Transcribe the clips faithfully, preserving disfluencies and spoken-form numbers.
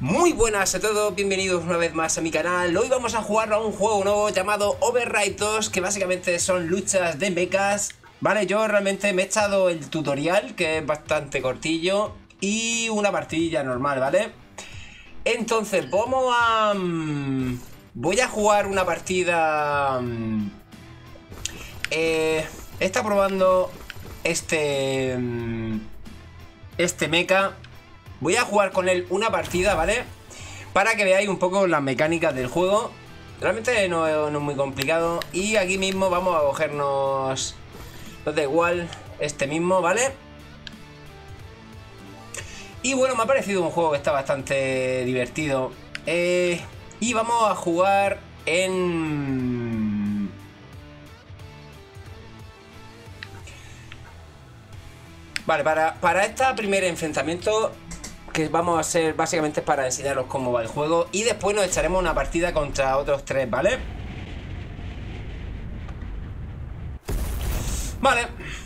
Muy buenas a todos, bienvenidos una vez más a mi canal. Hoy vamos a jugar a un juego nuevo llamado Override dos, que básicamente son luchas de mechas. Vale, yo realmente me he echado el tutorial, que es bastante cortillo, y una partidilla normal, ¿vale? Entonces, vamos a... voy a jugar una partida... Eh, está probando este... Este mecha. Voy a jugar con él una partida, ¿vale? Para que veáis un poco las mecánicas del juego. Realmente no, no es muy complicado. Y aquí mismo vamos a cogernos... no da igual, este mismo, ¿vale? Y bueno, me ha parecido un juego que está bastante divertido. eh, Y vamos a jugar en... Vale, para, para este primer enfrentamiento, que vamos a hacer básicamente para enseñaros cómo va el juego, y después nos echaremos una partida contra otros tres, ¿vale? Vale.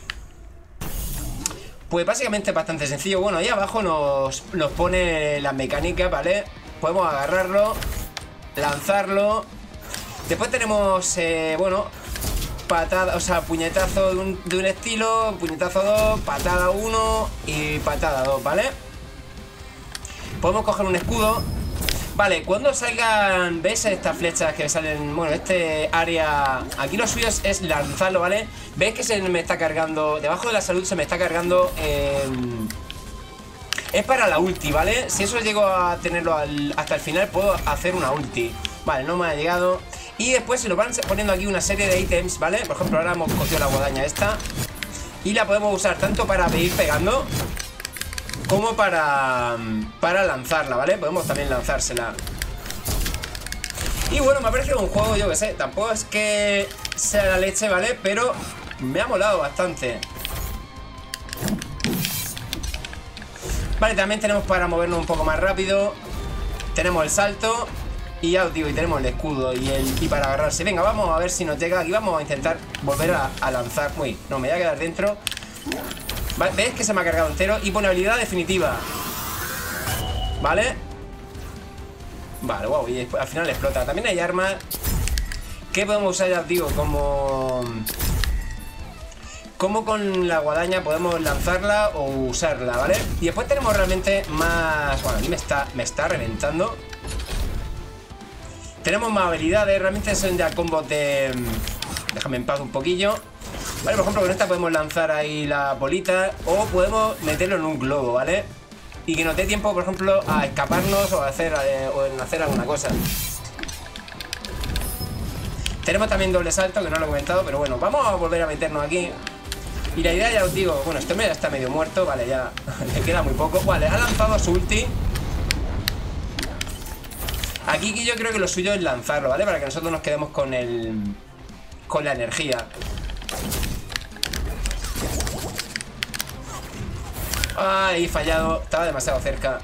Pues básicamente es bastante sencillo. Bueno, ahí abajo nos, nos pone las mecánicas, ¿vale? Podemos agarrarlo, lanzarlo. Después tenemos, eh, bueno, patada, o sea, puñetazo de un, de un estilo, puñetazo dos, patada uno y patada dos, ¿vale? Podemos coger un escudo. Vale, cuando salgan, ¿ves estas flechas que salen? Bueno, este área, aquí lo suyo es, es lanzarlo, ¿vale? ¿Ves que se me está cargando? Debajo de la salud se me está cargando eh, es para la ulti, ¿vale? Si eso llego a tenerlo al, hasta el final, puedo hacer una ulti. Vale, no me ha llegado. Y después se nos van poniendo aquí una serie de ítems, ¿vale? Por ejemplo, ahora hemos cogido la guadaña esta, y la podemos usar tanto para ir pegando como para, para lanzarla, ¿vale? Podemos también lanzársela. Y bueno, me ha parecido un juego, yo que sé, tampoco es que sea la leche, ¿vale? Pero me ha molado bastante. Vale, también tenemos para movernos un poco más rápido. Tenemos el salto. Y ya os digo, y tenemos el escudo y, el, y para agarrarse. Venga, vamos a ver si nos llega. Aquí vamos a intentar volver a, a lanzar. Uy, no, me voy a quedar dentro. Vale, ¿ves que se me ha cargado entero? Y pone habilidad definitiva. Vale. Vale, wow, y al final explota. También hay armas que podemos usar, ya os digo, como... como con la guadaña podemos lanzarla o usarla, ¿vale? Y después tenemos realmente más... bueno, a mí me está, me está reventando. Tenemos más habilidades, realmente son ya combos de... déjame en paz un poquillo. Vale, por ejemplo, con esta podemos lanzar ahí la bolita, o podemos meterlo en un globo, ¿vale? Y que nos dé tiempo, por ejemplo, a escaparnos o a hacer, eh, o en hacer alguna cosa. Tenemos también doble salto, que no lo he comentado, pero bueno, vamos a volver a meternos aquí. Y la idea, ya os digo, bueno, este ya está medio muerto, vale, ya le queda muy poco. Vale, ha lanzado su ulti. Aquí yo creo que lo suyo es lanzarlo, ¿vale? Para que nosotros nos quedemos con el... con la energía. Ay, fallado. Estaba demasiado cerca.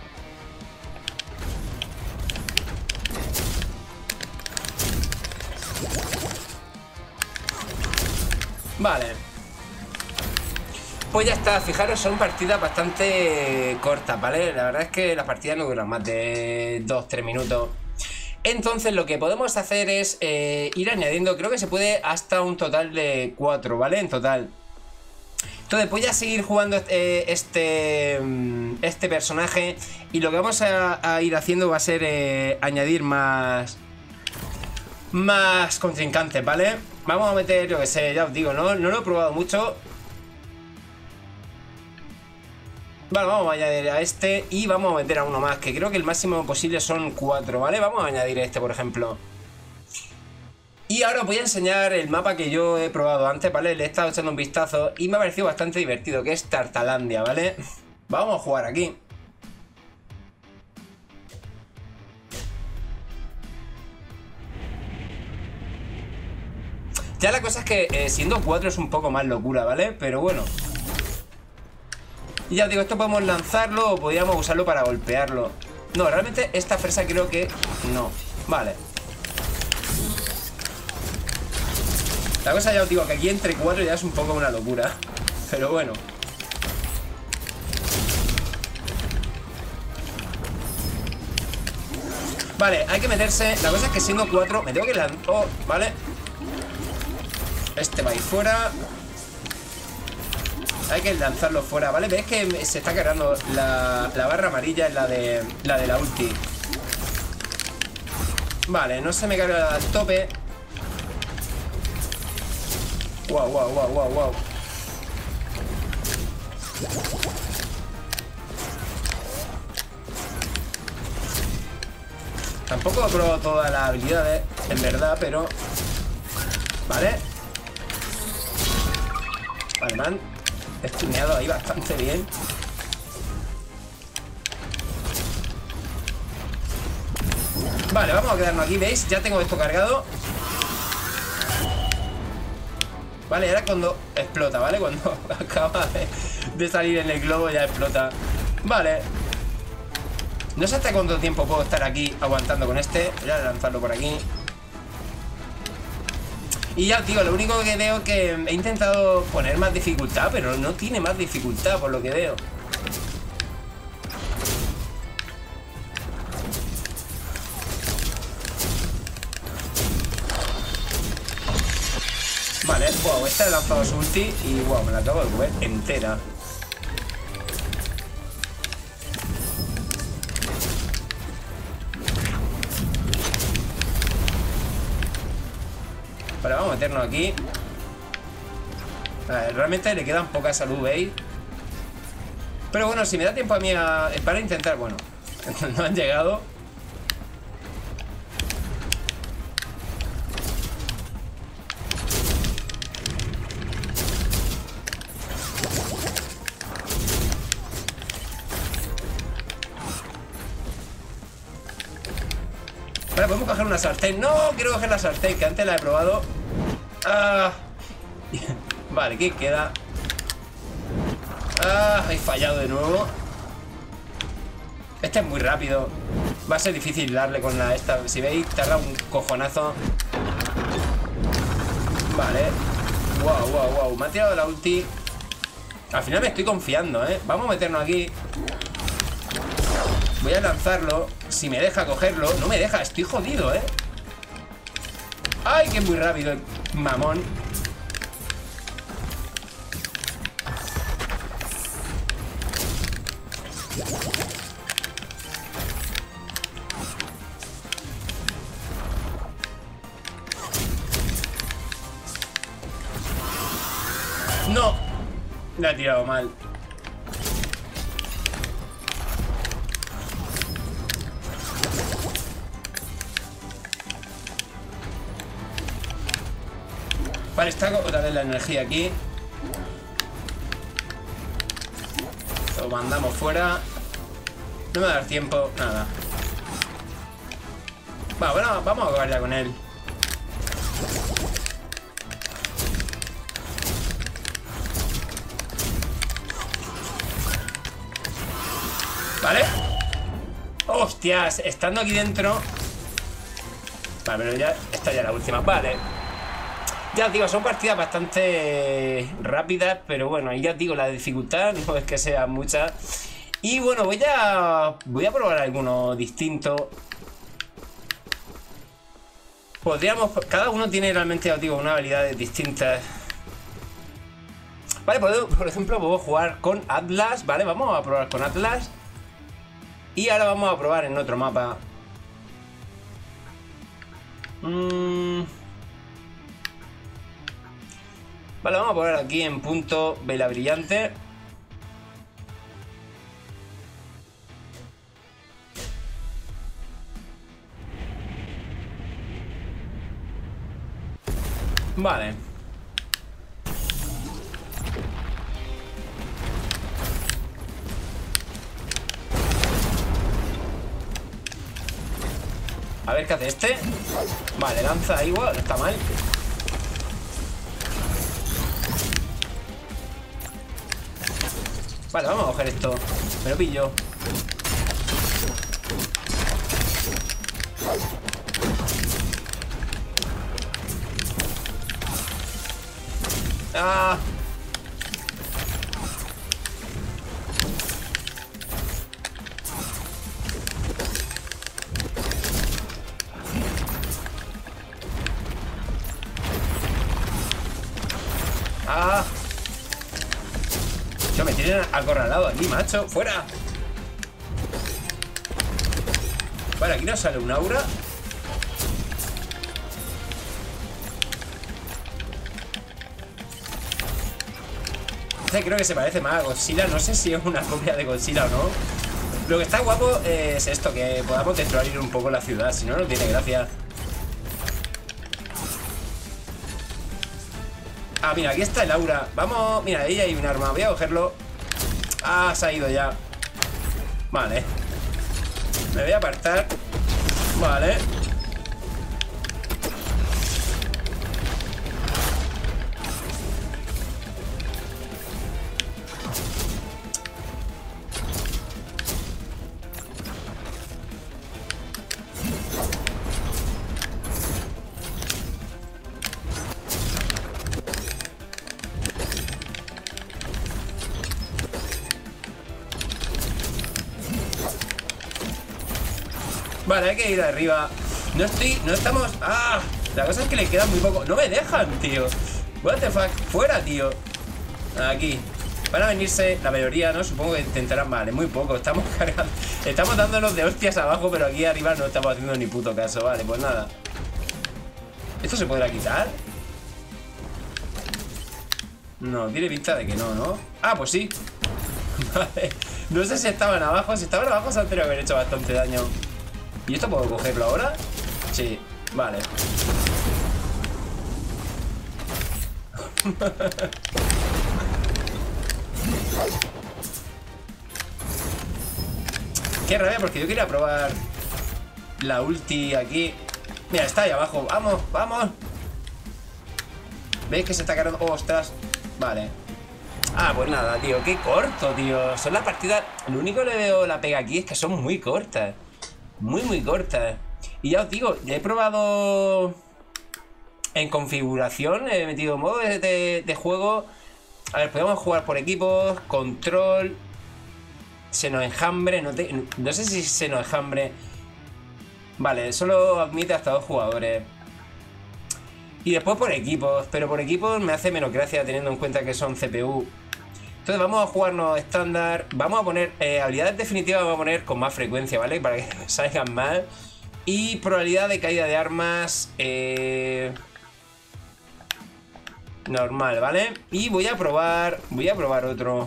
Vale. Pues ya está, fijaros, son partidas bastante cortas, ¿vale? La verdad es que las partidas no duran más de dos tres minutos. Entonces lo que podemos hacer es eh, ir añadiendo, creo que se puede hasta un total de cuatro, ¿vale? En total. Entonces voy a seguir jugando este, este, este personaje, y lo que vamos a, a ir haciendo va a ser eh, añadir más, más contrincantes, ¿vale? Vamos a meter, yo que sé, ya os digo, no, no lo he probado mucho. Vale, vamos a añadir a este y vamos a meter a uno más, que creo que el máximo posible son cuatro, ¿vale? Vamos a añadir este, por ejemplo. Y ahora os voy a enseñar el mapa que yo he probado antes, ¿vale? Le he estado echando un vistazo y me ha parecido bastante divertido, que es Tartalandia, ¿vale? Vamos a jugar aquí. Ya la cosa es que eh, siendo cuatro es un poco más locura, ¿vale? Pero bueno. Y ya os digo, esto podemos lanzarlo o podríamos usarlo para golpearlo. No, realmente esta fresa creo que no. Vale. La cosa, ya os digo, que aquí entre cuatro ya es un poco una locura. Pero bueno. Vale, hay que meterse. La cosa es que siendo cuatro me tengo que lanzar. Oh, vale. Este va a ir fuera. Hay que lanzarlo fuera, ¿vale? ¿Ves que se está cargando la, la barra amarilla en la de la de la ulti? Vale, no se me carga al tope. Wow, wow, wow, wow, wow. Tampoco he probado todas las habilidades, en verdad, pero... Vale. Vale, man. He stuneado ahí bastante bien. Vale, vamos a quedarnos aquí, ¿veis? Ya tengo esto cargado. Vale, ahora cuando explota, ¿vale? Cuando acaba de, de salir en el globo ya explota. Vale. No sé hasta cuánto tiempo puedo estar aquí aguantando con este. Voy a lanzarlo por aquí. Y ya, tío, lo único que veo que he intentado poner más dificultad, pero no tiene más dificultad por lo que veo. Vale, wow, esta he lanzado su ulti y wow, me la acabo de comer entera. Vale, vamos a meternos aquí. A ver, realmente le quedan poca salud, ¿veis? Pero bueno, si me da tiempo a mí a... para intentar, bueno, no han llegado. Vale, podemos coger una sartén. No, quiero coger la sartén, que antes la he probado. Ah. Vale, ¿qué queda? Ah, he fallado de nuevo. Este es muy rápido. Va a ser difícil darle con la esta. Si veis, tarda un cojonazo. Vale. Wow, wow, wow. Me ha tirado la ulti. Al final me estoy confiando, ¿eh? Vamos a meternos aquí. Voy a lanzarlo. Si me deja cogerlo. No me deja, estoy jodido, ¿eh? ¡Ay, que es muy rápido, mamón! ¡No! Le ha tirado mal. Vale, está otra vez la energía aquí. Lo mandamos fuera. No me va a dar tiempo, nada. Va, bueno, vamos a acabar ya con él. ¿Vale? ¡Hostias! Estando aquí dentro. Vale, pero ya... Esta ya es la última. Vale. Ya os digo, son partidas bastante rápidas, pero bueno, ya os digo, la dificultad no es que sea mucha. Y bueno, voy a voy a probar alguno distinto. Podríamos, cada uno tiene realmente, ya os digo, unas habilidades distintas. Vale, por, por ejemplo, puedo jugar con Atlas, ¿vale? Vamos a probar con Atlas. Y ahora vamos a probar en otro mapa. Mmm... Vale, vamos a poner aquí en punto vela brillante. Vale. A ver qué hace este. Vale, lanza igual, no está mal. Vale, vamos a coger esto. Me lo pillo. Ah. tienen acorralado aquí, macho. ¡Fuera! Vale, aquí nos sale un aura. Este creo que se parece más a Godzilla. No sé si es una copia de Godzilla o no. Lo que está guapo es esto, que podamos destruir un poco la ciudad. Si no, no tiene gracia. Ah, mira, aquí está el aura. Vamos, mira, ahí hay un arma. Voy a cogerlo. Ah, se ha ido ya. Vale. Me voy a apartar. Vale. Vale, hay que ir arriba. No estoy, no estamos... ¡Ah! La cosa es que le queda muy poco. No me dejan, tío. What the fuck, fuera, tío. Aquí. Van a venirse la mayoría, ¿no? Supongo que intentarán... Vale, muy poco, estamos cargando. Estamos dándonos de hostias abajo, pero aquí arriba no estamos haciendo ni puto caso. Vale, pues nada. ¿Esto se podrá quitar? No, tiene pinta de que no, ¿no? Ah, pues sí. Vale. No sé si estaban abajo. Si estaban abajo se han tenido que haber hecho bastante daño. ¿Y esto puedo cogerlo ahora? Sí, vale. Qué rabia, porque yo quería probar la ulti aquí. Mira, está ahí abajo. ¡Vamos, vamos! ¿Veis que se está cargando? ¡Oh, ostras! Vale. Ah, pues nada, tío. Qué corto, tío. Son las partidas... Lo único que le veo la pega aquí es que son muy cortas. Muy, muy cortas. Y ya os digo, ya he probado en configuración, he metido modo de, de, de juego. A ver, podemos jugar por equipos, control, seno enjambre, no, te, no sé si seno enjambre. Vale, solo admite hasta dos jugadores. Y después por equipos, pero por equipos me hace menos gracia teniendo en cuenta que son C P U. Entonces vamos a jugarnos estándar. Vamos a poner eh, habilidades definitivas, vamos a poner con más frecuencia, ¿vale? Para que salgan mal. Y probabilidad de caída de armas eh, normal, ¿vale? Y voy a probar. Voy a probar otro.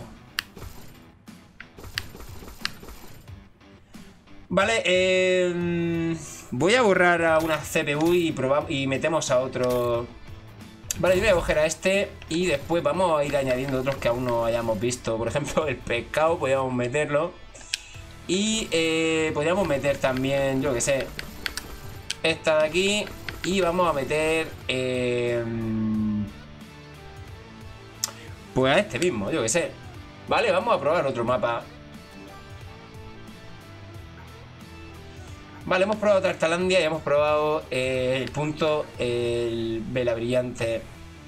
Vale, eh, voy a borrar a una C P U y, probamos, y metemos a otro. Vale, yo voy a coger a este y después vamos a ir añadiendo otros que aún no hayamos visto. Por ejemplo, el pescado, podríamos meterlo. Y eh, podríamos meter también, yo que sé, esta de aquí. Y vamos a meter eh, pues a este mismo, yo que sé. Vale, vamos a probar otro mapa. Vale, hemos probado Tartalandia y hemos probado eh, el punto, el Vela Brillante.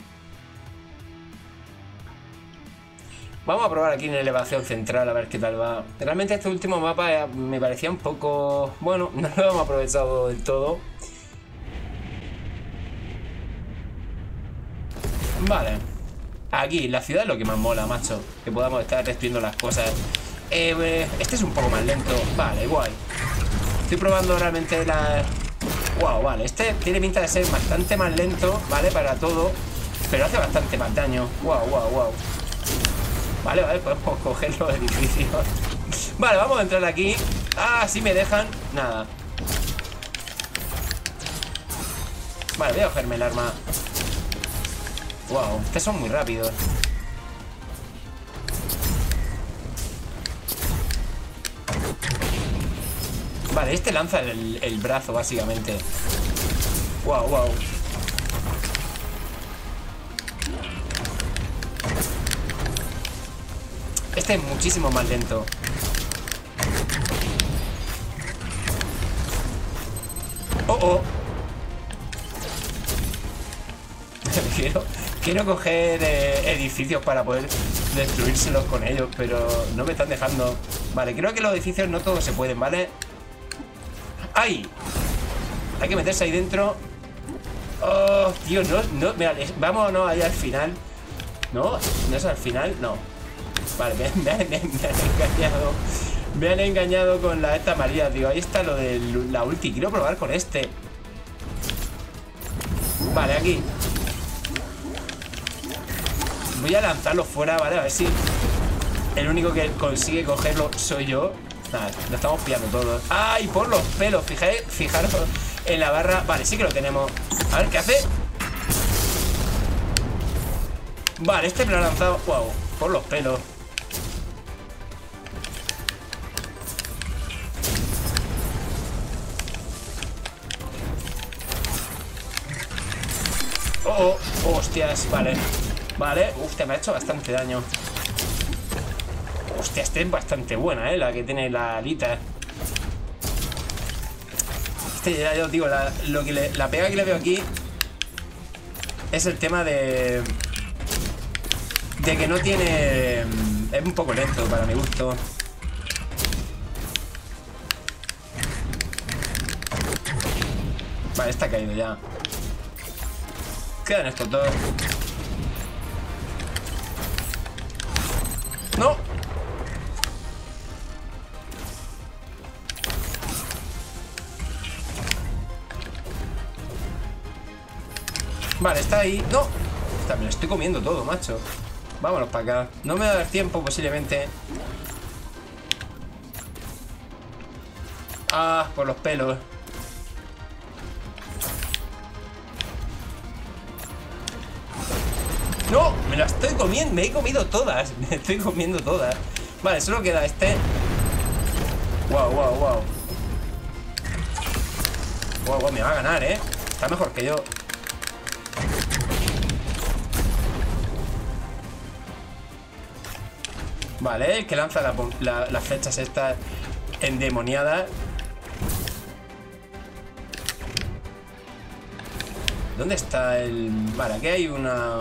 Vamos a probar aquí en elevación central a ver qué tal va. Realmente este último mapa me parecía un poco... Bueno, no lo hemos aprovechado del todo. Vale. Aquí, la ciudad es lo que más mola, macho. Que podamos estar destruyendo las cosas. Eh, este es un poco más lento. Vale, guay. Estoy probando realmente la... Wow, vale, este tiene pinta de ser bastante más lento, ¿vale? Para todo, pero hace bastante más daño. Wow, wow, wow. Vale, vale, podemos coger los edificios. Vale, vamos a entrar aquí. Ah, sí me dejan. Nada. Vale, voy a cogerme el arma. Wow, estos son muy rápidos. Vale, este lanza el, el brazo, básicamente. Wow, wow. Este es muchísimo más lento. Oh, oh. quiero, quiero coger eh, edificios para poder destruírselos con ellos, pero no me están dejando. Vale, creo que los edificios no todos se pueden, ¿vale? ¡Ay! Hay que meterse ahí dentro. ¡Oh, tío! No, no, mira, vámonos allá al final. ¿No? ¿No es al final? No. Vale, me, me, me, me han engañado. Me han engañado con la esta María, tío. Ahí está lo de la ulti. Quiero probar con este. Vale, aquí. Voy a lanzarlo fuera, ¿vale? A ver si el único que consigue cogerlo soy yo. Nada, lo estamos pillando todos. ¡Ay, por los pelos! Fijáis, fijaros en la barra. Vale, sí que lo tenemos. A ver, ¿qué hace? Vale, este me lo ha lanzado. Wow, por los pelos. Oh, oh, hostias, vale. Vale, hostia, me ha hecho bastante daño. Hostia, esta es bastante buena, eh, la que tiene la alita. Este, ya os digo, la, lo que le, la pega que le veo aquí es el tema de de que no tiene... Es un poco lento para mi gusto. Vale, está caído ya. Quedan estos dos. ¡No! Vale, está ahí. ¡No! Me lo estoy comiendo todo, macho. Vámonos para acá. No me va a dar tiempo, posiblemente. Ah, por los pelos. ¡No! Me la estoy comiendo. Me he comido todas. Me estoy comiendo todas. Vale, solo queda este. Wow, wow, wow. Wow, wow, me va a ganar, ¿eh? Está mejor que yo. Vale, el que lanza la, la, las flechas estas endemoniadas. ¿Dónde está el...? Vale, aquí hay una...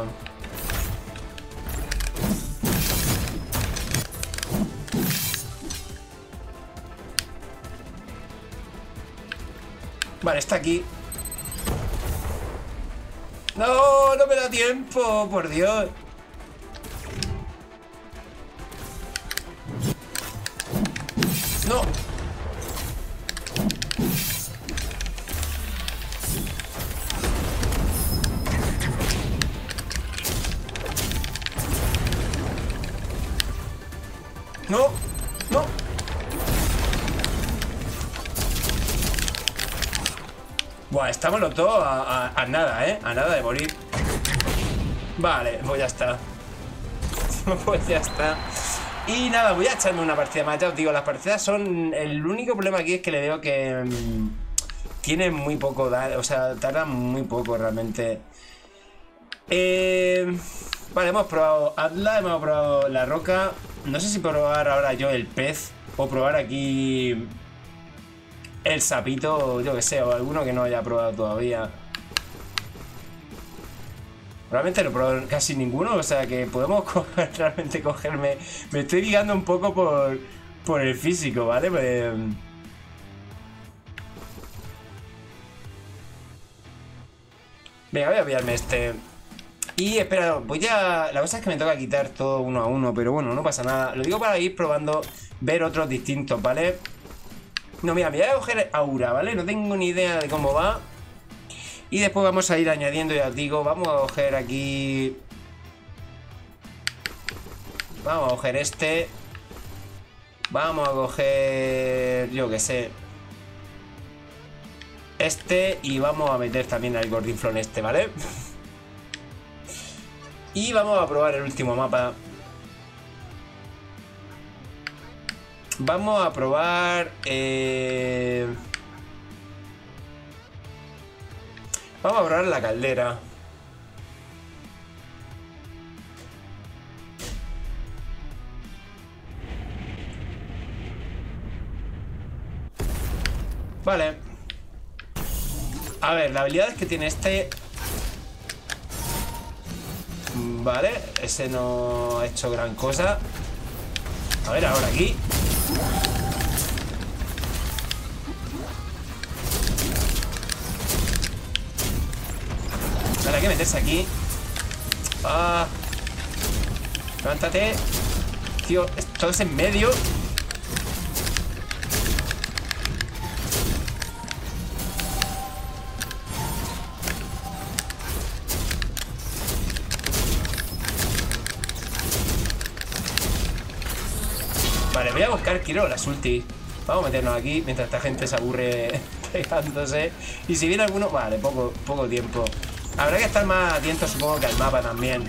Vale, está aquí. ¡No! ¡No me da tiempo! ¡Por Dios! ¡No! ¡No! ¡No! Buah, estamos los dos a, a, a nada, ¿eh? A nada de morir. Vale, pues ya está. Pues ya está. Y nada, voy a echarme una partida más. Ya os digo, las partidas son... El único problema aquí es que le veo que... Mmm, tiene muy poco... O sea, tarda muy poco realmente. Eh... Vale, hemos probado Atlas, hemos probado la roca. No sé si probar ahora yo el pez o probar aquí el sapito, yo que sé, o alguno que no haya probado todavía. Realmente no he probado casi ninguno, o sea que podemos coger, realmente cogerme... Me estoy guiando un poco por, por el físico, ¿vale? Pues... Venga, voy a pillarme este... Y espera, voy a... La cosa es que me toca quitar todo uno a uno, pero bueno, no pasa nada. Lo digo para ir probando, ver otros distintos, ¿vale? No, mira, me voy a coger Aura, ¿vale? No tengo ni idea de cómo va. Y después vamos a ir añadiendo, ya os digo, vamos a coger aquí... Vamos a coger este. Vamos a coger... Yo qué sé. Este, y vamos a meter también al Gordinflón este, ¿vale? Y vamos a probar el último mapa. Vamos a probar... Eh... Vamos a probar la caldera. Vale. A ver, la habilidad que tiene este... Vale, ese no ha hecho gran cosa. A ver, ahora aquí. Vale, hay que meterse aquí. Ah. Levántate. tío, todo es en medio. Vale, voy a buscar, quiero las ulti. Vamos a meternos aquí mientras esta gente se aburre pegándose. Y si viene alguno... Vale, poco, poco tiempo. Habrá que estar más atentos, supongo, que al mapa también.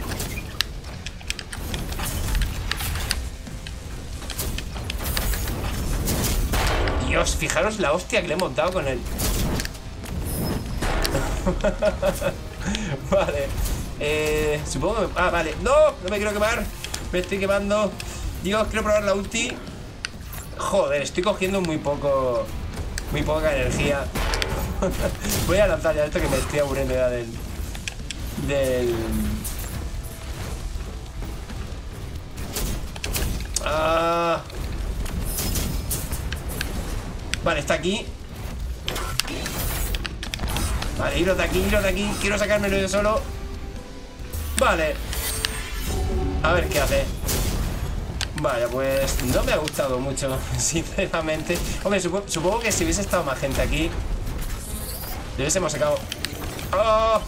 Dios, fijaros la hostia que le hemos dado con él. Vale. Eh, supongo que... Ah, vale. ¡No! No me quiero quemar. Me estoy quemando. Dios, quiero probar la ulti. Joder, estoy cogiendo muy poco... Muy poca energía. Voy a lanzar ya esto que me estoy aburriendo ya del... Del... Ah... Vale, está aquí. Vale, iros de aquí, iros de aquí. Quiero sacármelo yo solo. Vale. A ver qué hace. Vale, pues no me ha gustado mucho, sinceramente. Hombre, supo supongo que si hubiese estado más gente aquí, le hubiésemos sacado... ¡Oh!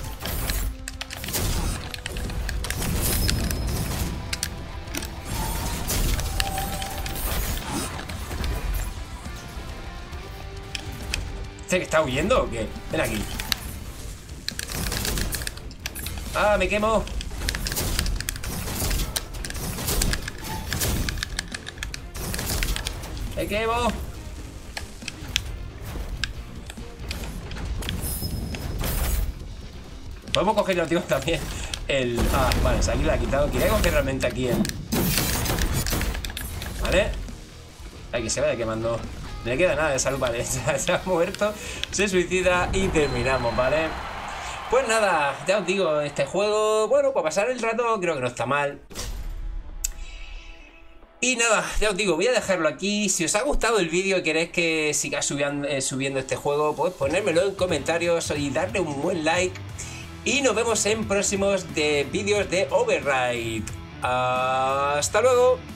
¿Este que está huyendo o qué? Ven aquí. ¡Ah, me quemo! ¡Me quemo! Podemos coger el último también. El... Ah, vale, aquí lo ha quitado. Quería coger realmente aquí el... Vale. Aquí se vaya quemando. No le queda nada de salud, vale. Se ha muerto, se suicida y terminamos, ¿vale? Pues nada, ya os digo, este juego, bueno, para pasar el rato creo que no está mal. Y nada, ya os digo, voy a dejarlo aquí. Si os ha gustado el vídeo y queréis que siga subiendo, eh, subiendo este juego, pues ponérmelo en comentarios y darle un buen like. Y nos vemos en próximos de vídeos de Override. Hasta luego.